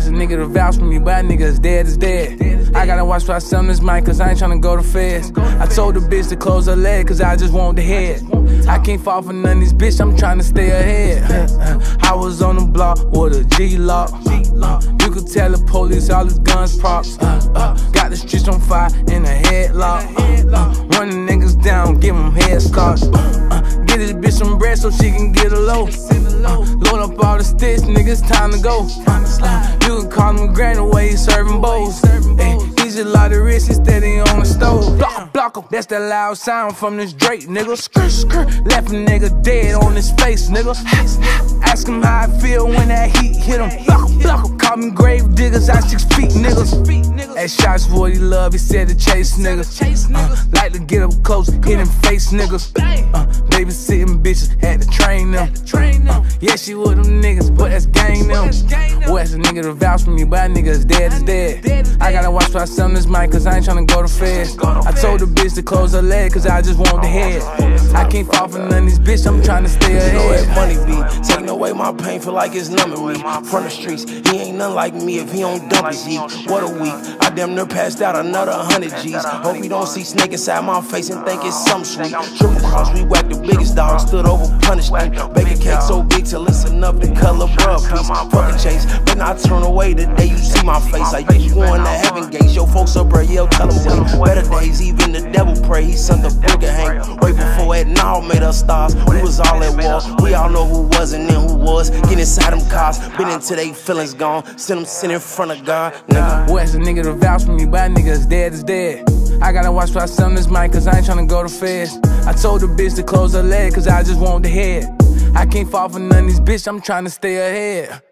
a nigga to vouch for me, but that nigga is dead. I gotta watch what I sell this mic, cause I ain't tryna go to feds. I told the bitch to close her leg, cause I just want the head. I can't fall for none of these bitch, I'm tryna stay ahead. I was on the block with a G-lock. You could tell the police all his guns props. Got the streets on fire in a headlock. Run the niggas down, give them head starts. Get this bitch some bread so she can get a low. Load up all the sticks, niggas, time to go. You can call him Granny way he serving bowls. He's a lot of risk, he's steady on the stove. Block em, that's that loud sound from this Drake, nigga. Left a nigga dead on his face, nigga. Ask him how I feel when that heat hit him. Block em, call me grave diggers, I 6 feet, niggas. That shots what he love, he said to chase niggas. Like to get up close, hit him face, niggas. Babysitting bitches, had to train them. Yeah, she with them niggas, but that's gang them. Well, that's a nigga to vouch for me, but that nigga is dead. I gotta watch what I sell this mic, cause I ain't tryna go to feds. I told the bitch to close her leg, cause I just want the head. I can't fall for none of these bitch, I'm tryna stay ahead. You know that money be taking away my pain, feel like it's numbing me. From the streets, he ain't nothing like me if he don't dump his heat. What a week, I damn near passed out another 100 G's. Hope he don't see snake inside my face and think it's some sweet. Triple cross, we whacked the biggest dog, stood over punished me. Baby cake so big till it's enough to color bruh piece. Fuck a chase, but not turn away the day you see my face. I used to go in the heaven gates, yo folks up there, yell, tell them wait. Better days, even the devil pray, he sent the book and hang. Way before it now made us stars, we was all at war. We all know who wasn't and who was. Get inside them cars, been into they feelings gone. Send them sit in front of God, nigga. Well, that's a nigga to vouch for me, but that nigga is dead. I gotta watch what I sell this mic, cause I ain't tryna go to feds. I told the bitch to close her leg, cause I just want the head. I can't fall for none of these bitch, I'm tryna stay ahead.